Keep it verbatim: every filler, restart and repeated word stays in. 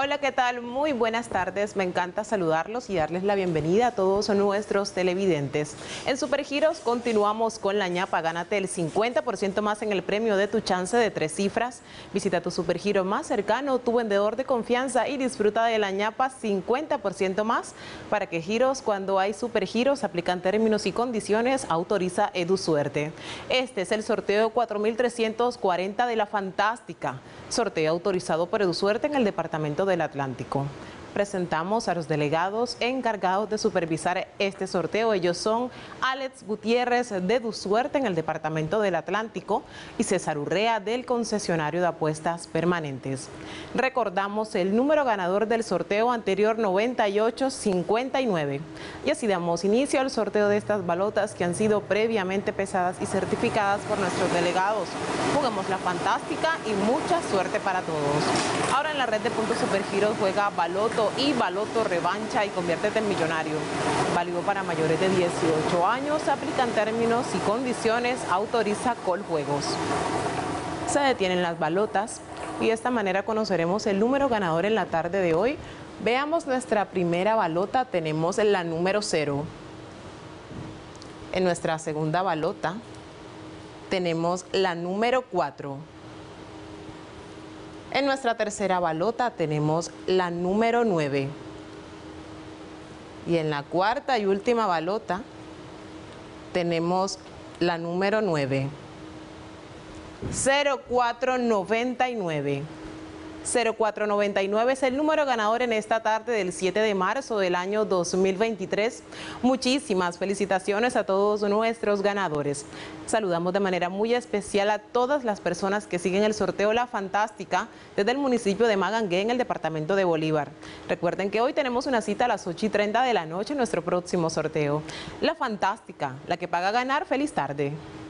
Hola, ¿qué tal? Muy buenas tardes. Me encanta saludarlos y darles la bienvenida a todos nuestros televidentes. En Supergiros continuamos con la ñapa. Gánate el cincuenta por ciento más en el premio de tu chance de tres cifras. Visita tu Supergiro más cercano, tu vendedor de confianza y disfruta de la ñapa cincuenta por ciento más. Para que giros, cuando hay Supergiros, aplican términos y condiciones, autoriza EduSuerte. Este es el sorteo cuatro mil trescientos cuarenta de la Fantástica. Sorteo autorizado por EduSuerte en el Departamento del Atlántico. Presentamos a los delegados encargados de supervisar este sorteo. Ellos son Alex Gutiérrez de EduSuerte en el Departamento del Atlántico y César Urrea del concesionario de apuestas permanentes. Recordamos el número ganador del sorteo anterior, noventa y ocho cincuenta y nueve. Y así damos inicio al sorteo de estas balotas que han sido previamente pesadas y certificadas por nuestros delegados. Juguemos la Fantástica y mucha suerte para todos. Ahora en la red de Puntos Supergiros juega Baloto y Baloto Revancha y conviértete en millonario. Válido para mayores de dieciocho años, aplican términos y condiciones, autoriza Coljuegos. Se detienen las balotas y de esta manera conoceremos el número ganador en la tarde de hoy. Veamos nuestra primera balota, tenemos la número cero. En nuestra segunda balota tenemos la número cuatro. En nuestra tercera balota tenemos la número nueve. Y en la cuarta y última balota tenemos la número nueve. cero cuatro noventa y nueve. cero cuatro noventa y nueve es el número ganador en esta tarde del siete de marzo del año dos mil veintitrés. Muchísimas felicitaciones a todos nuestros ganadores. Saludamos de manera muy especial a todas las personas que siguen el sorteo La Fantástica desde el municipio de Magangué en el departamento de Bolívar. Recuerden que hoy tenemos una cita a las ocho y treinta de la noche en nuestro próximo sorteo. La Fantástica, la que paga ganar. Feliz tarde.